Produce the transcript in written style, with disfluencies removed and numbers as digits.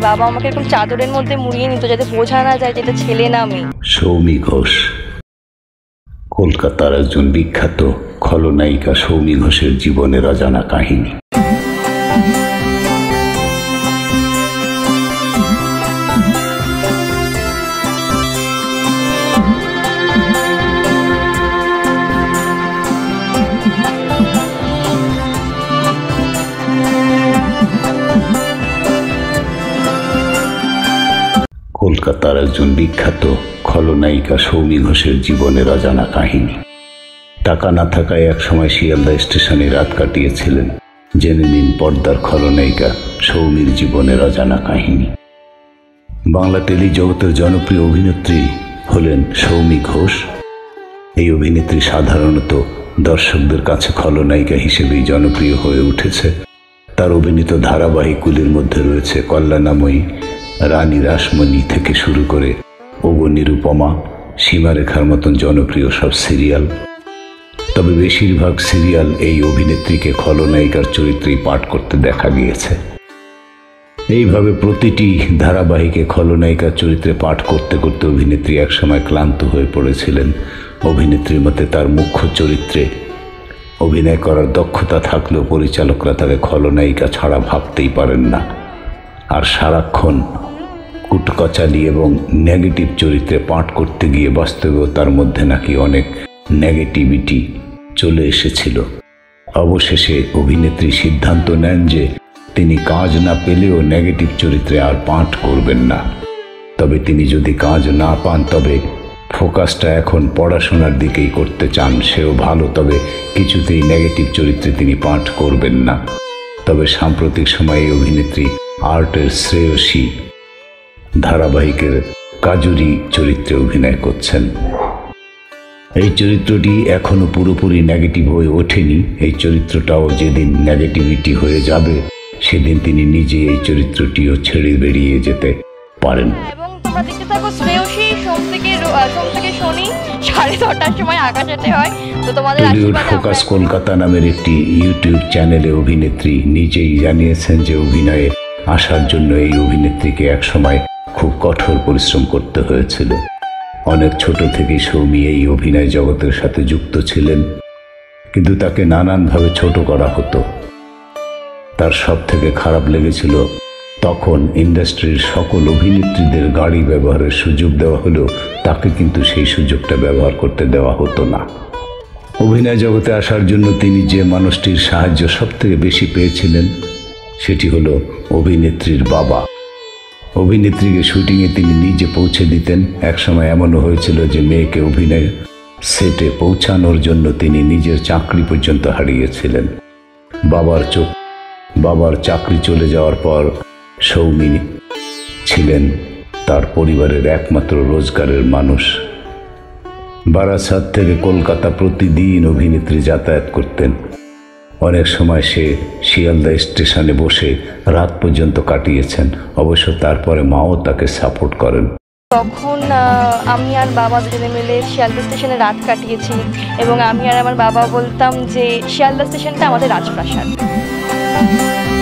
বাবা আমাকে এরকম চাদরের মধ্যে মুড়িয়ে নিত যাতে বোঝা না যায় যে এটা ছেলে না মেয়ে। সৌমি ঘোষ কলকাতার একজন বিখ্যাত খলনায়িকা সৌমি ঘোষের জীবনের অজানা কাহিনী। কলকাতার একজন বিখ্যাত খলনায়িকা সৌমি ঘোষের জীবনের অজানা কাহিনী। টাকা না থাকায় একসময় শিয়ালদা স্টেশনে রাত কাটিয়েছিলেন। জেনে নিন পর্দার খলনায়িকা সৌমির জীবনের অজানা কাহিনী। বাংলা টেলিজগতের জনপ্রিয় অভিনেত্রী হলেন সৌমি ঘোষ। এই অভিনেত্রী সাধারণত দর্শকদের কাছে খলনায়িকা হিসেবেই জনপ্রিয় হয়ে উঠেছে। তার অভিনীত ধারাবাহিকগুলির মধ্যে রয়েছে কল্যাণাময়ী, রানী রাসমণি থেকে শুরু করে ওগো নিরুপমা, সীমারেখার মতন জনপ্রিয় সব সিরিয়াল। তবে বেশিরভাগ সিরিয়াল এই অভিনেত্রীকে খলনায়িকার চরিত্রেই পাঠ করতে দেখা গিয়েছে। এইভাবে প্রতিটি ধারাবাহিকে খলনায়িকার চরিত্রে পাঠ করতে করতে অভিনেত্রী একসময় ক্লান্ত হয়ে পড়েছিলেন। অভিনেত্রীর মতে তার মুখ্য চরিত্রে অভিনয় করার দক্ষতা থাকলেও পরিচালকরা তাকে খলনায়িকা ছাড়া ভাবতেই পারেন না। আর সারাক্ষণ কুটকচালি এবং নেগেটিভ চরিত্রে পাঠ করতে গিয়ে বাস্তবেও তার মধ্যে নাকি অনেক নেগেটিভিটি চলে এসেছিল। অবশেষে অভিনেত্রী সিদ্ধান্ত নেন যে তিনি কাজ না পেলেও নেগেটিভ চরিত্রে আর পাঠ করবেন না। তবে তিনি যদি কাজ না পান তবে ফোকাসটা এখন পড়াশোনার দিকেই করতে চান। সেও ভালো, তবে কিছুতেই নেগেটিভ চরিত্রে তিনি পাঠ করবেন না। তবে সাম্প্রতিক সময়ে এই অভিনেত্রী আর্টের শ্রেয়সী ধারাবাহিকের কাজুরি চরিত্রে অভিনয় করছেন। এই চরিত্রটি এখনো পুরোপুরি নেগেটিভ হয়ে ওঠেনি। এই চরিত্রটাও যেদিন নেগেটিভিটি হয়ে যাবে সেদিন তিনি নিজে এই চরিত্রটিও ছেড়ে বেরিয়ে যেতে পারেন। এবং তোমরা দেখতে থাকো শ্রেয়সী সোম থেকে শনি 10:30টার সময় আকাশেতে হয়। তো তোমাদের টলিউড ফোকাস কলকাতা নামের একটি ইউটিউব চ্যানেলে অভিনেত্রী নিজেই জানিয়েছেন যে অভিনয়ে আসার জন্য এই অভিনেত্রীকে একসময় খুব কঠোর পরিশ্রম করতে হয়েছিল। অনেক ছোট থেকেই সৌমি এই অভিনয় জগতের সাথে যুক্ত ছিলেন, কিন্তু তাকে নানানভাবে ছোট করা হতো। তার সব থেকে খারাপ লেগেছিল তখন ইন্ডাস্ট্রির সকল অভিনেত্রীদের গাড়ি ব্যবহারের সুযোগ দেওয়া হলেও তাকে কিন্তু সেই সুযোগটা ব্যবহার করতে দেওয়া হতো না। অভিনয় জগতে আসার জন্য তিনি যে মানুষটির সাহায্য সব থেকে বেশি পেয়েছিলেন সেটি হলো অভিনেত্রীর বাবা। অভিনেত্রীকে শুটিংয়ে তিনি নিজে পৌঁছে দিতেন। একসময় এমনও হয়েছিল যে মেয়েকে অভিনয় সেটে পৌঁছানোর জন্য তিনি নিজের চাকরি পর্যন্ত হারিয়েছিলেন। বাবার চাকরি চলে যাওয়ার পর সৌমি ছিলেন তার পরিবারের একমাত্র রোজগারের মানুষ। বারাসাত থেকে কলকাতা প্রতিদিন অভিনেত্রী যাতায়াত করতেন। অনেক সময় সে শিয়ালদা স্টেশনে বসে রাত পর্যন্ত কাটিয়েছেন। অবশ্য তারপরে মাও তাকে সাপোর্ট করেন। তখন আমি আর বাবা দুজনে মিলে শিয়ালদা স্টেশনে রাত কাটিয়েছি এবং আমি আর আমার বাবা বলতাম যে শিয়ালদা স্টেশনটা আমাদের রাজপ্রাসাদ।